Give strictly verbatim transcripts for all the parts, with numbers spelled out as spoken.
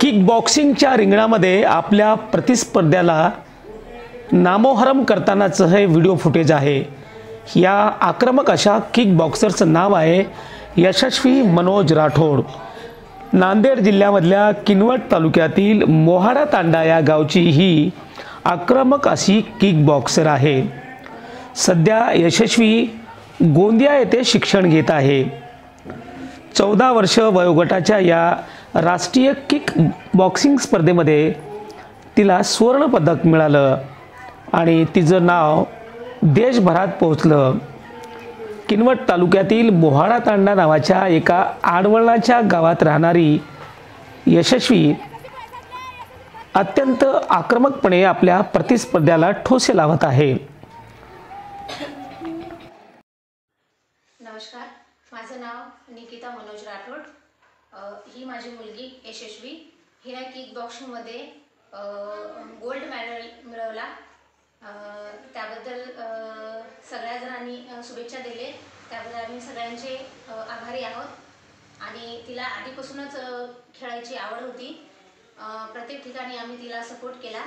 Kick बॉक्सिंगच्या रिंगणामध्ये आपल्या प्रतिस्पर्ध्याला नामोहरम करतानाचं हे व्हिडिओ फुटेज आहे। या आक्रमक अशा किक बॉक्सरचं नाव आहे यशस्वी मनोज राठोड। नांदेड जिल्ह्यामधल्या किनवट तालुक्यातील मोहाडा तांडा या गावची ही आक्रमक अशी किक बॉक्सर आहे। सध्या यशस्वी गोंदिया येथे शिक्षण घेत आहे। चौदा वर्ष वयोगटाच्या या राष्ट्रीय किक बॉक्सिंग स्पर्धेमध्ये तिला सुवर्ण पदक मिळालं आणि तिचं नाव देशभरात पोहोचलं। किनवट तालुक्यातील मोहाडा तांडा नावाच्या एका आडवळणाच्या गावात राहणारी यशस्वी अत्यंत आक्रमकपणे आपल्या प्रतिस्पर्ध्याला ठोसे लावत आहे। नमस्कार, माझं नाव निकिता मनोज राठोड। ही माझी मुलगी यशस्वी। हिने किक बॉक्सिंगमध्ये गोल्ड मेडल मिळवला। त्याबद्दल सगळ्या जणांनी शुभेच्छा दिले, त्याबद्दल आम्ही सगळ्यांचे आभारी आहोत। आणि तिला आधीपासूनच खेळायची आवड होती। प्रत्येक ठिकाणी आम्ही तिला सपोर्ट केला।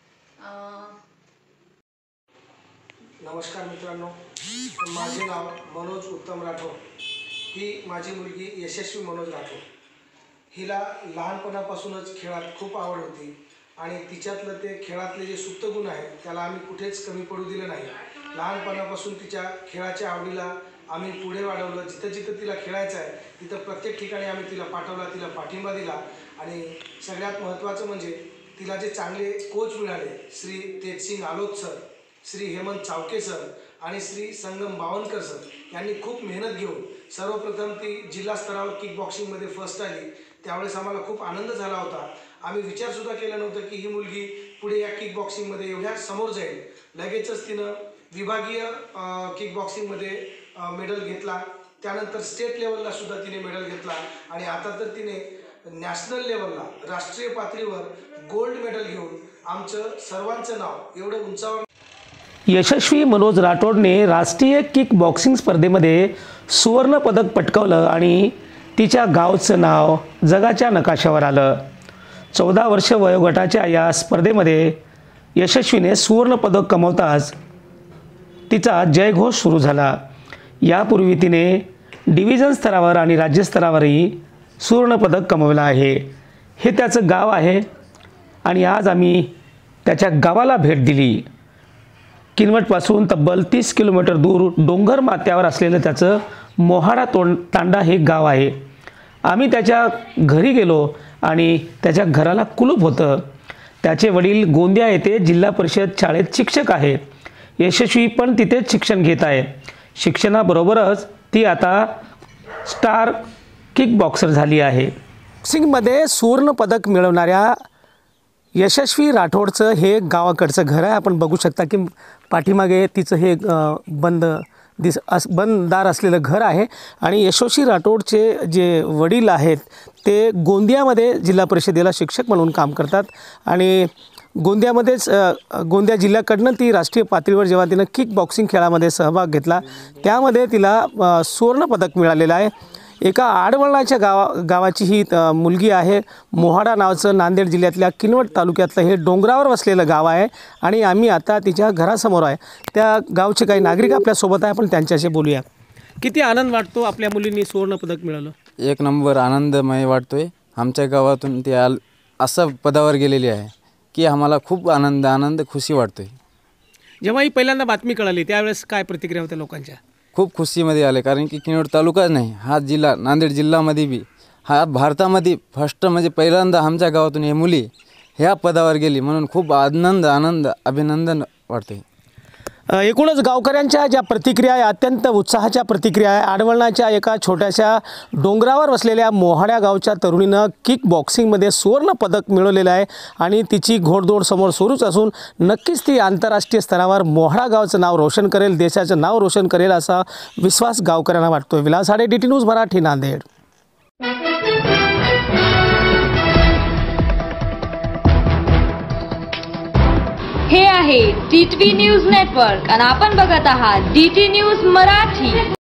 नमस्कार मित्रांनो, माझे नाव मनोज उत्तम राठोड। ही माझी मुलगी यशस्वी मनोज राठोड। हिला लहानपणापासूनच खेळात खूप आवड होती आणि तिच्यातलं ते खेळातले जे सुप्त गुण आहेत त्याला आम्ही कुठेच कमी पडू दिलं नाही। लहानपणापासून तिच्या खेळाच्या आवडीला आम्ही पुढे वाढवलं। जिथं जिथं तिला खेळायचं आहे तिथं प्रत्येक ठिकाणी आम्ही तिला पाठवला, तिला पाठिंबा दिला। आणि सगळ्यात महत्त्वाचं म्हणजे तिला जे चांगले कोच मिळाले, श्री तेजसिंग आलोत सर, श्री हेमंत चावके सर आणि श्री संगम बावनकर सर यांनी खूप मेहनत घेऊन सर्वप्रथम ती जिल्हा स्तरावर किक बॉक्सिंगमध्ये फर्स्ट आली। त्यावेळेस आम्हाला खूप आनंद झाला होता। आम्ही विचारसुद्धा केलं नव्हतं की ही मुलगी पुढे या किक बॉक्सिंगमध्ये एवढ्या समोर जाईल। लगेचच तिनं विभागीय किक बॉक्सिंगमध्ये मेडल घेतला, त्यानंतर स्टेट लेवलला सुद्धा तिने मेडल घेतला आणि आता तर तिने नॅशनल लेवलला राष्ट्रीय पातळीवर गोल्ड मेडल घेऊन आमचं सर्वांचं नाव एवढं उंचावर। यशस्वी मनोज राठोडने राष्ट्रीय किक बॉक्सिंग स्पर्धेमध्ये सुवर्ण पदक पटकावलं आणि तिच्या गावचं नाव जगाच्या नकाशावर आलं। चौदा वर्ष वयोगटाच्या या स्पर्धेमध्ये यशस्वीने सुवर्ण पदक कमवताच तिचा जयघोष सुरू झाला। यापूर्वी तिने डिव्हिजन स्तरावर आणि राज्यस्तरावरही सुवर्ण पदक कमवलं आहे। हे त्याचं गाव आहे आणि आज आम्ही त्याच्या गावाला भेट दिली। किनवटपासून तब्बल तीस किलोमीटर दूर डोंगर माथ्यावर असलेलं त्याचं मोहाडा तोंड तांडा हे गाव आहे। आम्ही त्याच्या घरी गेलो आणि त्याच्या घराला कुलूप होतं। त्याचे वडील गोंदिया येथे जिल्हा परिषद शाळेत शिक्षक आहेत। यशस्वी पण तिथेच शिक्षण घेत आहे। शिक्षणाबरोबरच ती आता स्टार किक बॉक्सर झाली आहे। बॉक्सिंगमध्ये सुवर्ण पदक मिळवणाऱ्या यशस्वी राठोडचं हे गावाकडचं घर आहे। आपण बघू शकता की पाठीमागे तिचं हे बंद दिस अस बंददार असलेलं घर आहे आणि यशस्वी राठोडचे जे वडील आहेत ते गोंदियामध्ये जिल्हा परिषदेला शिक्षक म्हणून काम करतात आणि गोंदियामध्येच गोंदिया जिल्ह्याकडनं ती राष्ट्रीय पातळीवर जेव्हा तिनं किक बॉक्सिंग खेळामध्ये सहभाग घेतला त्यामध्ये तिला सुवर्ण पदक मिळालेलं आहे। एका आडवळणाच्या गावा गावाची ही मुलगी आहे। मोहाडा नावाचं नांदेड जिल्ह्यातल्या किनवट तालुक्यातलं हे डोंगरावर वसलेलं गाव आहे आणि आम्ही आता तिच्या घरासमोर आहे। त्या गावचे काही नागरिक आपल्यासोबत आहे, आपण त्यांच्याशी बोलूया। किती आनंद वाटतो आपल्या मुलींनी सुवर्ण पदक मिळवलं? एक नंबर आनंदमय वाटतोय। आमच्या गावातून ती आल असं पदावर गेलेली आहे की आम्हाला खूप आनंद आनंद खुशी वाटतोय। जेव्हा ही पहिल्यांदा बातमी कळाली त्यावेळेस काय प्रतिक्रिया होत्या लोकांच्या? खूप खुशीमध्ये आले, कारण की किनवट तालुकाच नाही, हा जिल्हा नांदेड जिल्ह्यामध्ये बी हा भारतामध्ये फर्स्ट म्हणजे पहिल्यांदा आमच्या गावातून हे मुली ह्या पदावर गेली म्हणून खूप आनंद आनंद अभिनंदन वाटते। एकूणच गावकऱ्यांच्या ज्या प्रतिक्रिया आहे अत्यंत उत्साहाच्या प्रतिक्रिया आहे। आडवळणाच्या एका छोट्याशा डोंगरावर वसलेल्या मोहाड्या गावच्या तरुणीनं किक बॉक्सिंगमध्ये सुवर्ण पदक मिळवलेलं आहे आणि तिची घोडदौड समोर सुरूच असून नक्कीच ती आंतरराष्ट्रीय स्तरावर मोहाडा गावचं नाव रोशन करेल, देशाचं नाव रोशन करेल असा विश्वास गावकऱ्यांना वाटतोय। Vilas Hade, D T news Marathi, Nanded. हे आहे D T V news network आणि आपण बघत आहात डी टी न्यूज मराठी।